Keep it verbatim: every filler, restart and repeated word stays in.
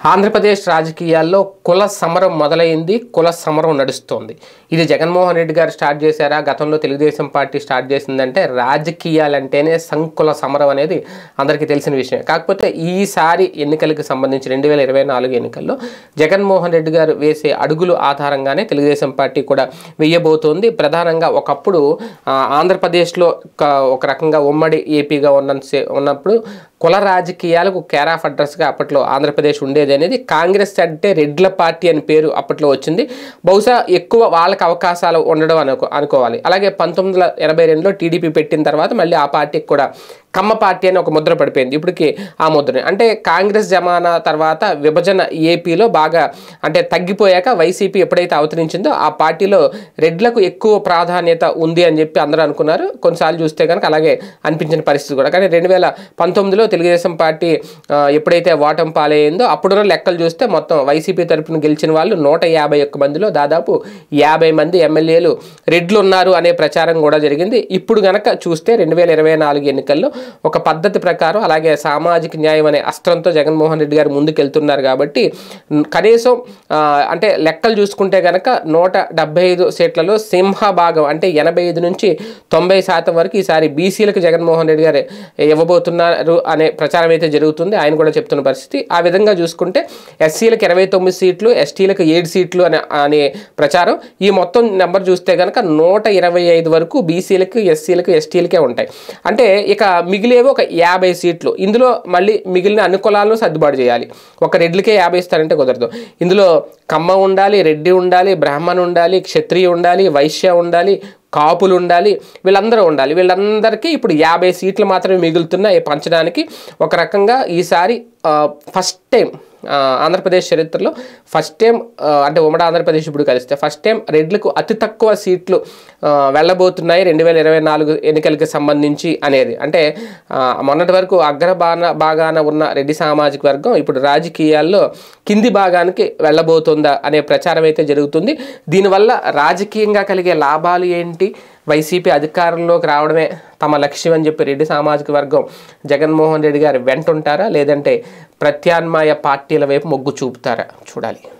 ఆంధ్రప్రదేశ్ రాజకీయాల్లో కుల సమరం మొదలైంది. కుల సమరం నడుస్తోంది. ఇది జగన్మోహన్ రెడ్డి గారు స్టార్ట్ చేశారా, గతంలో తెలుగుదేశం పార్టీ స్టార్ట్ చేసిందంటే రాజకీయాలంటేనే సంకుల సమరం అనేది అందరికీ తెలిసిన విషయం. కాకపోతే ఈసారి ఎన్నికలకు సంబంధించి రెండు వేల ఇరవై నాలుగు ఎన్నికల్లో జగన్మోహన్ రెడ్డి గారు వేసే అడుగులు ఆధారంగానే తెలుగుదేశం పార్టీ కూడా వేయబోతోంది. ప్రధానంగా ఒకప్పుడు ఆంధ్రప్రదేశ్లో ఒక రకంగా ఉమ్మడి ఏపీగా ఉన్న ఉన్నప్పుడు కుల రాజకీయాలకు కేర్ ఆఫ్ అడ్రస్గా అప్పట్లో ఆంధ్రప్రదేశ్ ఉండేది అనేది. కాంగ్రెస్ అంటే రెడ్ల పార్టీ అని పేరు అప్పట్లో వచ్చింది. బహుశా ఎక్కువ వాళ్ళకి అవకాశాలు ఉండడం అనుకో అనుకోవాలి అలాగే పంతొమ్మిది వందల ఎనభై రెండులో టీడీపీ పెట్టిన తర్వాత మళ్ళీ ఆ పార్టీకి కూడా కమ్మ పార్టీ అని ఒక ముద్ర పడిపోయింది. ఇప్పటికి ఆ ముద్రని అంటే కాంగ్రెస్ జమానా తర్వాత విభజన ఏపీలో బాగా అంటే తగ్గిపోయాక వైసీపీ ఎప్పుడైతే అవతరించిందో ఆ పార్టీలో రెడ్లకు ఎక్కువ ప్రాధాన్యత ఉంది అని చెప్పి అందరూ అనుకున్నారు. కొన్నిసార్లు చూస్తే కనుక అలాగే అనిపించిన పరిస్థితి కూడా. కానీ రెండు వేల పంతొమ్మిదిలో తెలుగుదేశం పార్టీ ఎప్పుడైతే ఓటమి పాలైందో అప్పుడున్న లెక్కలు చూస్తే మొత్తం వైసీపీ తరఫున గెలిచిన వాళ్ళు నూట యాభై ఒక్క మందిలో దాదాపు యాభై మంది ఎమ్మెల్యేలు రెడ్లు ఉన్నారు అనే ప్రచారం కూడా జరిగింది. ఇప్పుడు గనక చూస్తే రెండు వేల ఇరవై నాలుగు ఎన్నికల్లో ఒక పద్ధతి ప్రకారం అలాగే సామాజిక న్యాయం అనే అస్త్రంతో జగన్మోహన్ రెడ్డి గారు ముందుకెళ్తున్నారు కాబట్టి కనీసం అంటే లెక్కలు చూసుకుంటే కనుక నూట డెబ్బై ఐదు సీట్లలో సింహభాగం అంటే ఎనభై ఐదు నుంచి తొంభై శాతం వరకు ఈసారి బీసీలకు జగన్మోహన్ రెడ్డి గారు ఇవ్వబోతున్నారు అనే ప్రచారం అయితే జరుగుతుంది. ఆయన కూడా చెప్తున్న పరిస్థితి. ఆ విధంగా చూసుకుంటే ఎస్సీలకు ఇరవై తొమ్మిది సీట్లు, ఎస్టీలకు ఏడు సీట్లు అనే అనే ప్రచారం. ఈ మొత్తం నెంబర్ చూస్తే కనుక నూట ఇరవై ఐదు వరకు బీసీలకు, ఎస్సీలకు, ఎస్టీలకే ఉంటాయి. అంటే ఇక మిగిలేవి ఒక యాభై సీట్లు. ఇందులో మళ్ళీ మిగిలిన అన్ని కులాలను సర్దుబాటు చేయాలి. ఒక రెడ్లకే యాభై ఇస్తారంటే కుదరదు. ఇందులో కమ్మ ఉండాలి, రెడ్డి ఉండాలి, బ్రాహ్మణ్ ఉండాలి, క్షత్రియ ఉండాలి, వైశ్య ఉండాలి, కాపులు ఉండాలి, వీళ్ళందరూ ఉండాలి. వీళ్ళందరికీ ఇప్పుడు యాభై సీట్లు మాత్రమే మిగులుతున్నాయి పంచడానికి. ఒక రకంగా ఈసారి ఫస్ట్ టైం ఆంధ్రప్రదేశ్ చరిత్రలో ఫస్ట్ టైం అంటే ఉమ్మడి ఆంధ్రప్రదేశ్ ఇప్పుడు కలిస్తే ఫస్ట్ టైం రెడ్లకు అతి తక్కువ సీట్లు వెళ్ళబోతున్నాయి రెండు వేల ఇరవై నాలుగు ఎన్నికలకు సంబంధించి అనేది. అంటే మొన్నటి వరకు అగ్రభాన భాగాన ఉన్న రెడ్డి సామాజిక వర్గం ఇప్పుడు రాజకీయాల్లో కింది భాగానికి వెళ్ళబోతుందా అనే ప్రచారం అయితే జరుగుతుంది. దీనివల్ల రాజకీయంగా కలిగే లాభాలు ఏంటి, వైసీపీ అధికారంలోకి రావడమే తమ లక్ష్యం అని చెప్పి రెడ్డి సామాజిక వర్గం జగన్మోహన్ రెడ్డి గారు వెంటుంటారా లేదంటే ప్రత్యామ్నాయ పార్టీల వైపు మొగ్గు చూపుతారా చూడాలి.